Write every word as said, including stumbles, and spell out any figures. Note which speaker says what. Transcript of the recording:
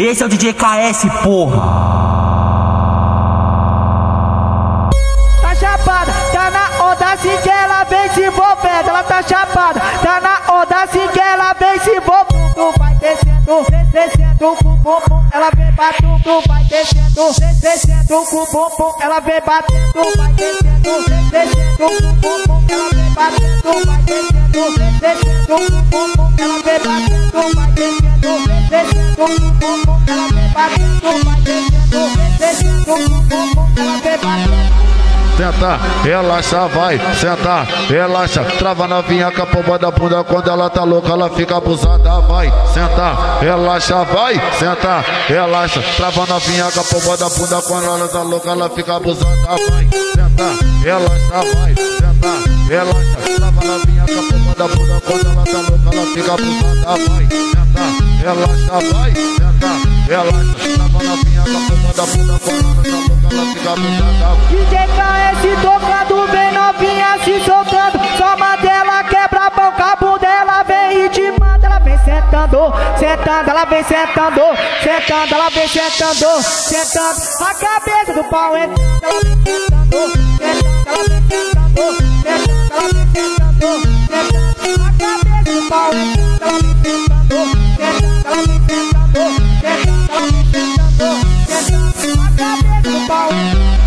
Speaker 1: Esse é o D J K S, porra.
Speaker 2: Tá chapada, tá na onda assim que ela vem se envolvendo. Ela tá chapada, tá na onda assim que ela vem se envolvendo. Vai descendo, descendo com o bumbum, ela vem batendo. Vai descendo, descendo com o bumbum, ela vem batendo. Vai descendo, descendo com o bumbum, ela vem batendo. Vai descendo, descendo com o bumbum, ela vem batendo. Vai descendo, descendo com o bumbum, ela vem batendo. Vai descendo, descendo com o bumbum, ela vem batendo.
Speaker 3: Senta, relaxa, vai, senta, relaxa. Trava novinha com a pomba da bunda. Quando ela tá louca, ela fica abusada. Vai, senta, relaxa, vai, senta, relaxa. Trava novinha com a pomba da bunda. Quando ela tá louca, ela fica abusada. Vai, senta, relaxa, vai, senta, relaxa. Trava novinha com a pomba da bunda. Quando ela tá louca, ela fica abusada. Vai, senta, relaxa, vai, senta, relaxa. Trava novinha com a pomba da bunda. Quando ela tá louca, ela fica abusada.
Speaker 2: D J K S tocando, vem novinha se soltando. Só mandela quebra a boca, a bunda ela vem ritmando. Ela vem sentando, sentando, ela vem sentando, sentando, ela vem sentando, sentando. A cabeça do pau entrando, ela vem sentando, sentando, ela vem sentando, sentando, ela vem sentando, sentando. A cabeça do pau entrando, ela vem sentando, sentando, ela vem sentando, sentando, ela vem sentando, sentando. A cabeça do pau entrando.